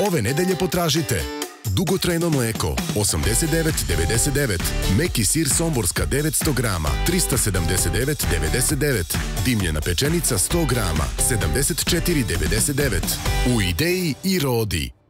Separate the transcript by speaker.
Speaker 1: Ove nedelje potražite dugotrajno mleko 89,99, meki sir somborska 900 grama 379,99, dimljena pečenica 100 grama 74,99. U Ideji i Rodi.